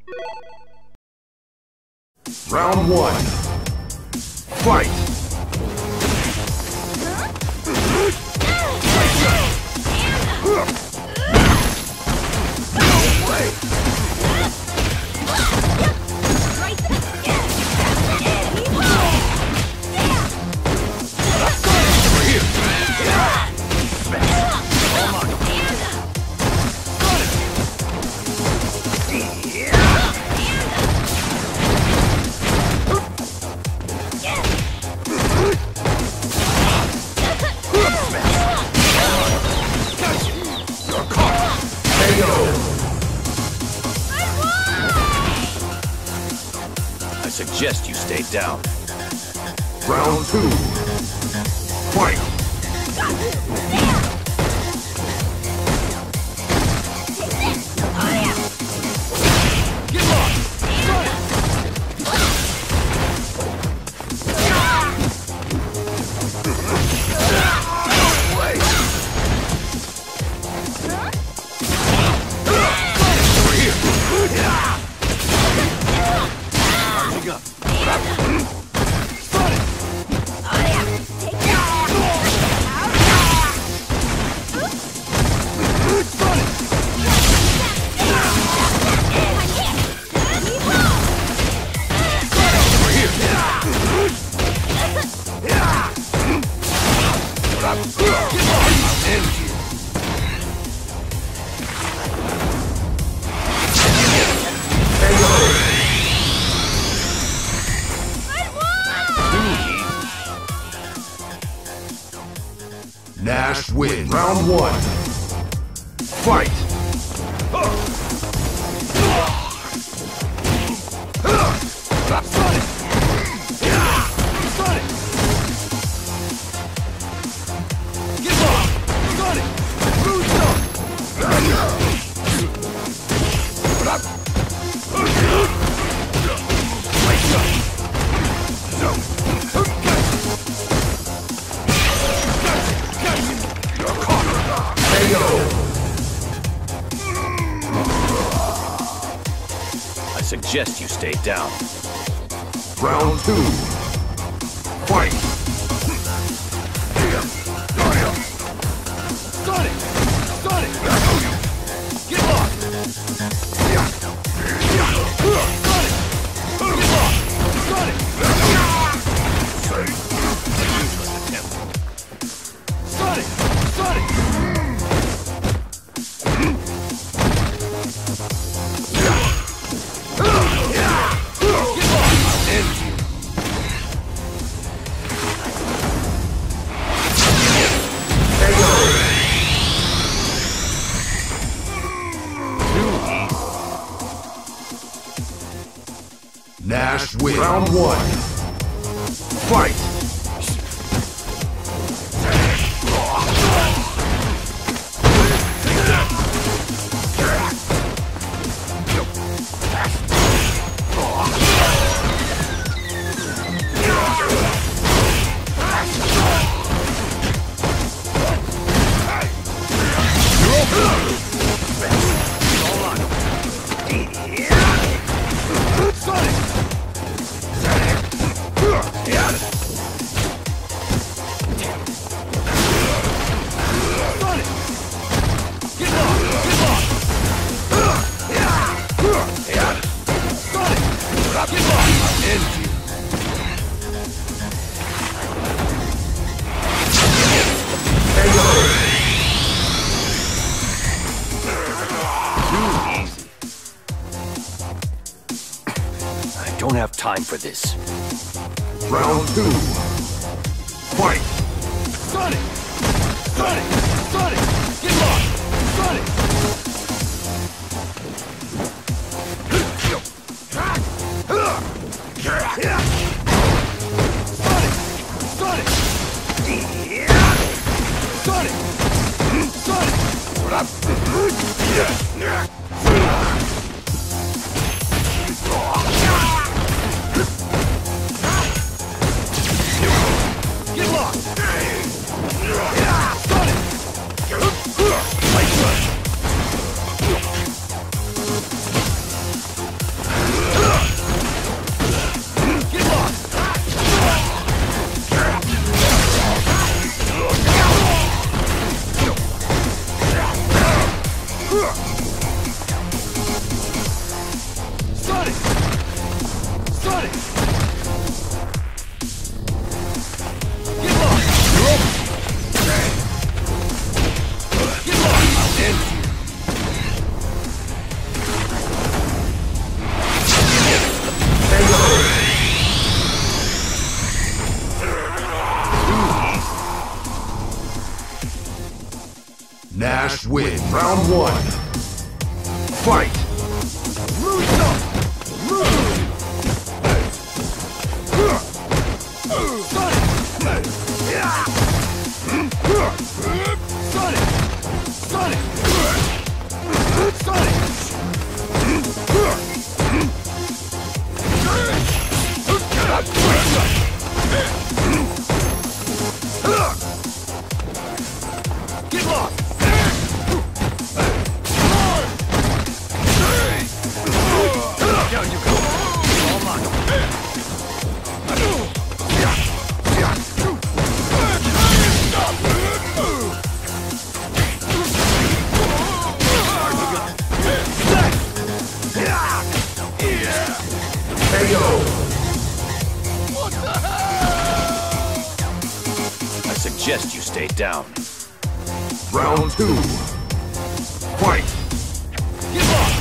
Round one. Fight! I suggest you stay down. Round two. Fight! Nash wins. Round one. Fight! I suggest you stay down. Round two. Fight! Nash wins. Round one. Fight! I don't have time for this. Round two. Fight! Sonic! Sonic! Sonic! Get lost! Sonic! Sonic! Get lost! Sonic! Sonic! Get lost! You're open! Get lost! I'll end you! Nash wins. Round 1. Fight! Get lost! Down you go! All mine! I suggest you stay down. Round 2. Fight! Get lost!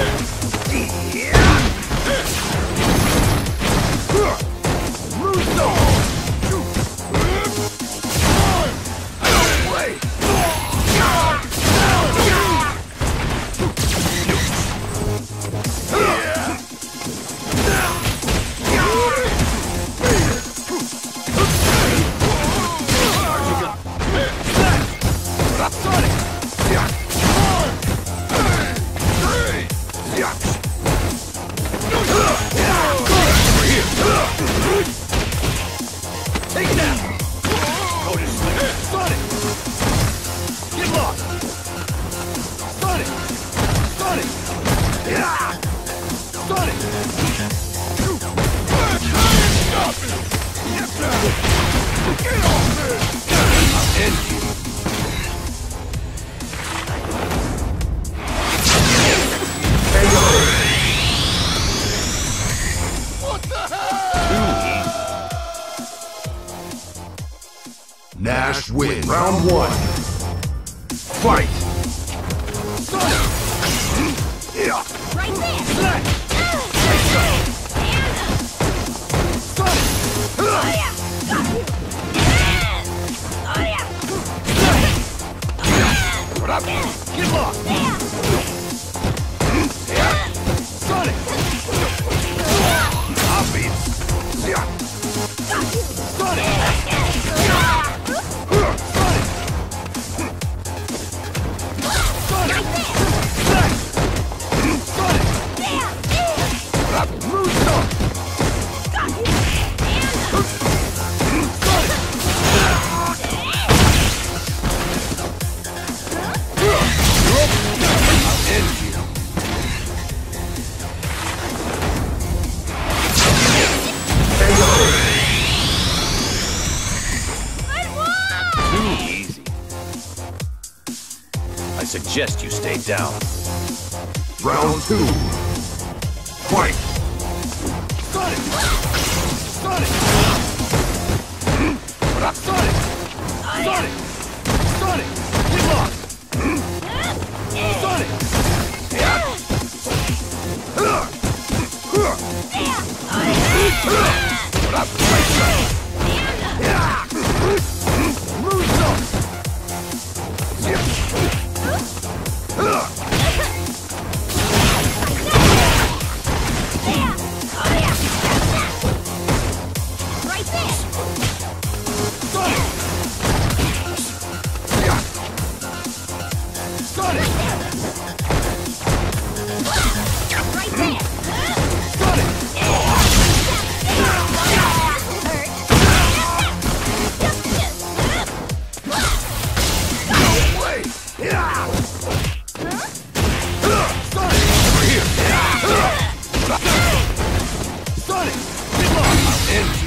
Take it out! Otis Slinger! Sonic! Get lost! Sonic! Sonic! Sonic! Get off there! I'll end you! What the hell? Nash wins. Round 1. Fight! Right there! Get lost! Sonic! I'll beat it! Sonic! I suggest you stay down. Round 2. Fight! Sonic! Sonic! Sonic! Sonic! Sonic! Get lost! Sonic! Moonsault! Right there! Sonic! Sonic! Right there! Sonic! Sonic! Get lost! I'll end you!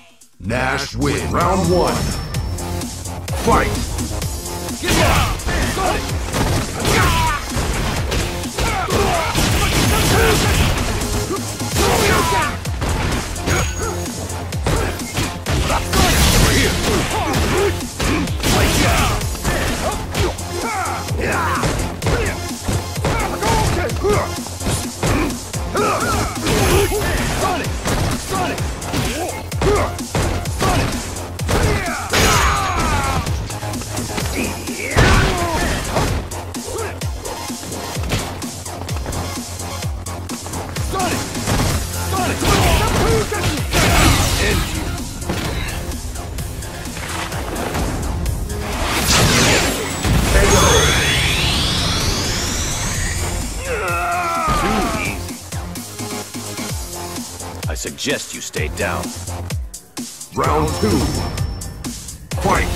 Nash wins. Round 1. Fight! Get lost! I suggest you stay down. Round 2. Fight!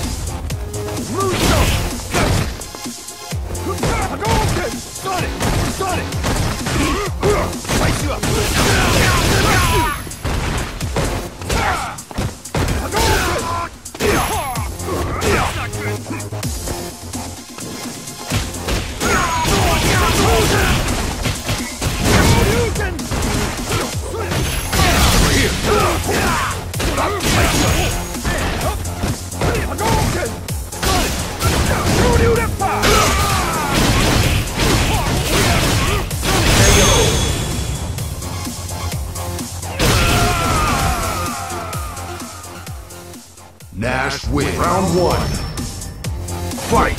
Nash wins. Round 1. Fight!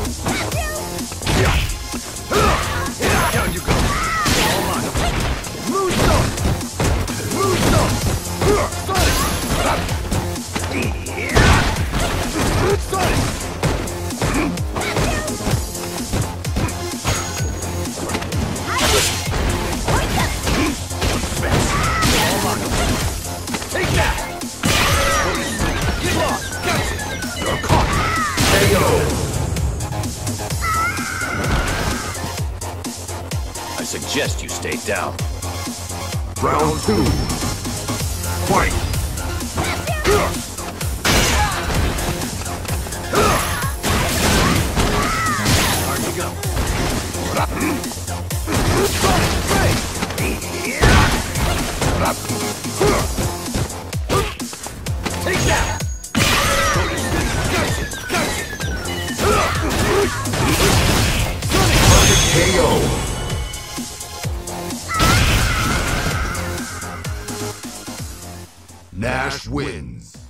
Down you go. All on. Moonsault. Moonsault. Sonic. Sonic. All on. Take that. Get lost. Gotcha. You're caught. KO! I suggest you stay down. Round 2. Fight! Hard to go. Take that! KO! Nash wins.